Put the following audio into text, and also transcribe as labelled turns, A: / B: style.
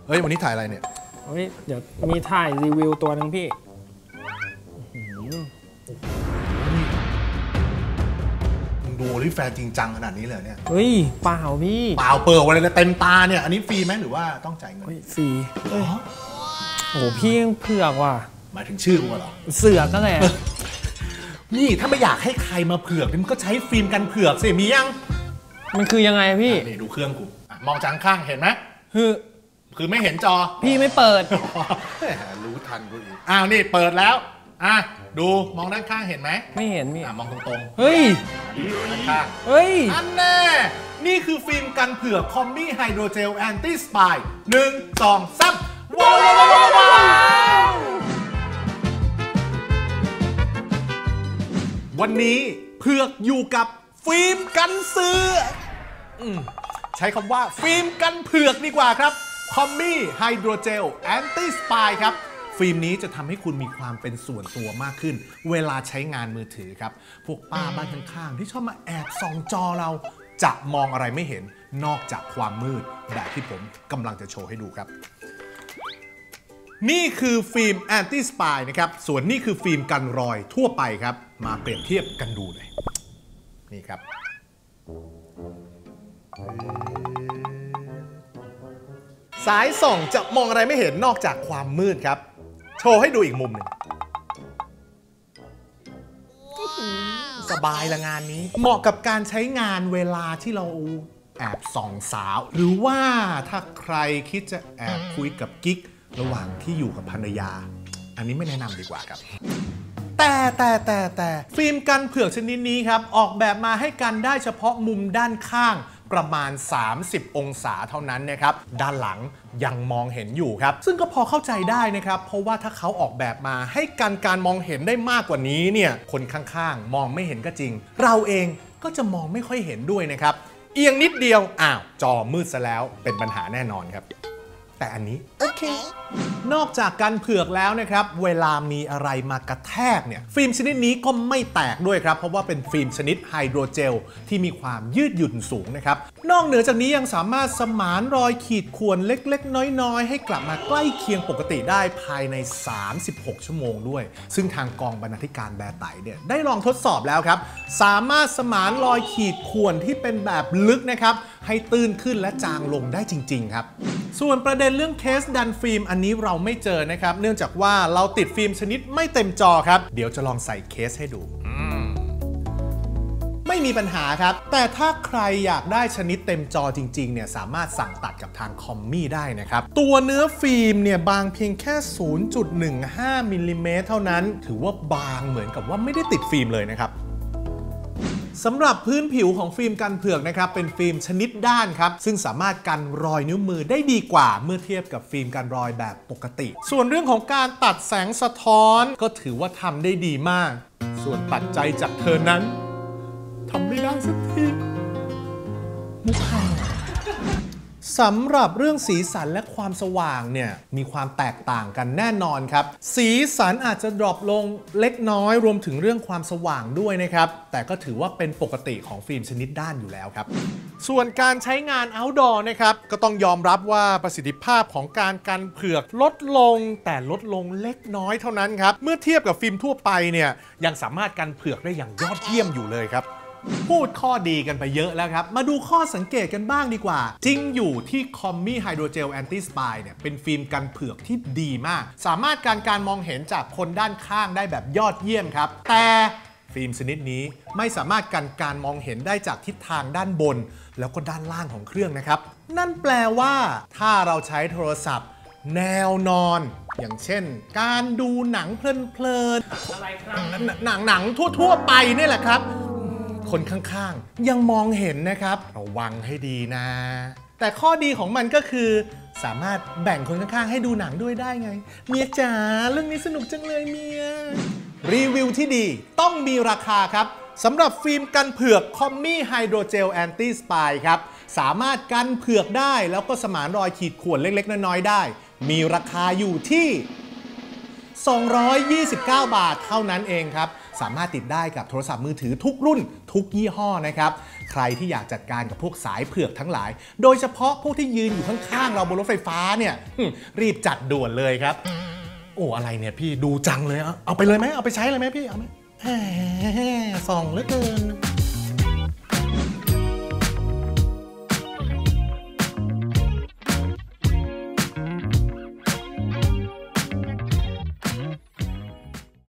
A: เฮ้ยวันนี้ถ่ายอะไรเนี่ย
B: เฮ้ยเดี๋ยวมีถ่ายรีวิวตัวนึงพี่
A: มึงดูรีแฟนจริงจังขนาดนี้เลยเนี่ย
B: เฮ้ยเปล่าพี่
A: เปล่าเปิดอะไรเลยเต็มตาเนี่ยอันนี้ฟรีไหมหรือว่าต้องจ่ายเงิน
B: ฟรีโอ้พี่ยังเผือกว่ะ
A: หมายถึงชื่อกูเหรอ
B: เสือกก็แหละ
A: นี่ถ้าไม่อยากให้ใครมาเผือกมันก็ใช้ฟิล์มกันเผือกสิมียัง
B: มันคือยังไงพี่
A: นี่ดูเครื่องกูมองจังข้างเห็นไหมคือไม่เห็นจอ
B: พี่ไม่เปิด
A: รู้ทันกูอีกอ้าวนี่เปิดแล้วดูมองด้านข้างเห็นไหม
B: ไม่เห็นมี
A: มองตรง
B: ๆเฮ้ย
A: ด้านข้าง
B: เฮ้ย
A: อันแน่นี่คือฟิล์มกันเผือกคอมมี่ไฮโดรเจลแอนตี้สปาย1 2 3ว้าววันนี้เผือกอยู่กับฟิล์มกันเสือใช้คำว่าฟิล์มกันเผือกดีกว่าครับคอมมี่ไฮโดรเจลแอนตี้สปายครับฟิล์มนี้จะทำให้คุณมีความเป็นส่วนตัวมากขึ้นเวลาใช้งานมือถือครับพวกป้าบ้านข้างๆที่ชอบมาแอบส่องจอเราจะมองอะไรไม่เห็นนอกจากความมืดแบบที่ผมกำลังจะโชว์ให้ดูครับนี่คือฟิล์มแอนตี้สปายนะครับส่วนนี่คือฟิล์มกันรอยทั่วไปครับมาเปรียบเทียบกันดูเลยนี่ครับสายส่องจะมองอะไรไม่เห็นนอกจากความมืดครับโชว์ให้ดูอีกมุมหนึ่งสบายละงานนี้เหมาะกับการใช้งานเวลาที่เราแอบส่องสาวหรือว่าถ้าใครคิดจะแอบคุยกับกิ๊กระหว่างที่อยู่กับภรรยาอันนี้ไม่แนะนำดีกว่าครับแต่ฟิล์มกันเผือกชนิดนี้ครับออกแบบมาให้กันได้เฉพาะมุมด้านข้างประมาณ30องศาเท่านั้นนะครับด้านหลังยังมองเห็นอยู่ครับซึ่งก็พอเข้าใจได้นะครับเพราะว่าถ้าเขาออกแบบมาให้การมองเห็นได้มากกว่านี้เนี่ยคนข้างๆมองไม่เห็นก็จริงเราเองก็จะมองไม่ค่อยเห็นด้วยนะครับเอียงนิดเดียวจอมืดซะแล้วเป็นปัญหาแน่นอนครับแต่อันนี้โอเคนอกจากกันเผือกแล้วนะครับเวลามีอะไรมากระแทกเนี่ยฟิล์มชนิดนี้ก็ไม่แตกด้วยครับเพราะว่าเป็นฟิล์มชนิดไฮโดรเจลที่มีความยืดหยุ่นสูงนะครับนอกเหนือจากนี้ยังสามารถสมานรอยขีดข่วนเล็กๆน้อยๆให้กลับมาใกล้เคียงปกติได้ภายใน36ชั่วโมงด้วยซึ่งทางกองบรรณาธิการแบร์ไตเนี่ยได้ลองทดสอบแล้วครับสามารถสมานรอยขีดข่วนที่เป็นแบบลึกนะครับให้ตื้นขึ้นและจางลงได้จริงๆครับส่วนประเด็นเรื่องเคสดันฟิล์มอันนี้เราไม่เจอนะครับเนื่องจากว่าเราติดฟิล์มชนิดไม่เต็มจอครับเดี๋ยวจะลองใส่เคสให้ดูไม่มีปัญหาครับแต่ถ้าใครอยากได้ชนิดเต็มจอจริงๆเนี่ยสามารถสั่งตัดกับทางคอมมี่ได้นะครับตัวเนื้อฟิล์มเนี่ยบางเพียงแค่ 0.15 มิลลิเมตรเท่านั้นถือว่าบางเหมือนกับว่าไม่ได้ติดฟิล์มเลยนะครับสำหรับพื้นผิวของฟิล์มกันเผือกนะครับเป็นฟิล์มชนิดด้านครับซึ่งสามารถกันรอยนิ้วมือได้ดีกว่าเมื่อเทียบกับฟิล์มกันรอยแบบปกติส่วนเรื่องของการตัดแสงสะท้อนก็ถือว่าทำได้ดีมากส่วนปัจจัยจากเธอนั้นทำไม่ได้สักทีมุกค่ะสำหรับเรื่องสีสันและความสว่างเนี่ยมีความแตกต่างกันแน่นอนครับสีสันอาจจะดรอปลงเล็กน้อยรวมถึงเรื่องความสว่างด้วยนะครับแต่ก็ถือว่าเป็นปกติของฟิล์มชนิดด้านอยู่แล้วครับส่วนการใช้งาน outdoor นะครับก็ต้องยอมรับว่าประสิทธิภาพของการกันเผือกลดลงแต่ลดลงเล็กน้อยเท่านั้นครับเมื่อเทียบกับฟิล์มทั่วไปเนี่ยยังสามารถกันเผือกได้อย่างยอดเยี่ยมอยู่เลยครับพูดข้อดีกันไปเยอะแล้วครับมาดูข้อสังเกตกันบ้างดีกว่าจริงอยู่ที่คอมมี่ไฮโดรเจลแอนตี้สปายเนี่ยเป็นฟิล์มกันเผือกที่ดีมากสามารถการมองเห็นจากคนด้านข้างได้แบบยอดเยี่ยมครับแต่ฟิล์มชนิดนี้ไม่สามารถการมองเห็นได้จากทิศทางด้านบนแล้วก็ด้านล่างของเครื่องนะครับนั่นแปลว่าถ้าเราใช้โทรศัพท์แนวนอนอย่างเช่นการดูหนังเพลินๆอะไรครับหนังทั่วไปนี่แหละครับคนข้างๆยังมองเห็นนะครับระวังให้ดีนะแต่ข้อดีของมันก็คือสามารถแบ่งคนข้างๆให้ดูหนังด้วยได้ไงเมียจ๋าเรื่องนี้สนุกจังเลยเมียรีวิวที่ดีต้องมีราคาครับสำหรับฟิล์มกันเผือกคอมมี่ไฮโดรเจลแอนตี้สปายครับสามารถกันเผือกได้แล้วก็สมานรอยขีดข่วนเล็กๆน้อยๆได้มีราคาอยู่ที่ 229 บาทเท่านั้นเองครับสามารถติดได้กับโทรศัพท์มือถือทุกรุ่นทุกยี่ห้อนะครับใครที่อยากจัดการกับพวกสายเผือกทั้งหลายโดยเฉพาะพวกที่ยืนอยู่ข้างๆเราบนรถไฟฟ้าเนี่ยรีบจัดด่วนเลยครับโอ้อะไรเนี่ยพี่ดูจังเลยเอาไปเลยไหมเอาไปใช้เลยไหมพี่เอาไหมส่องเหลือเกิน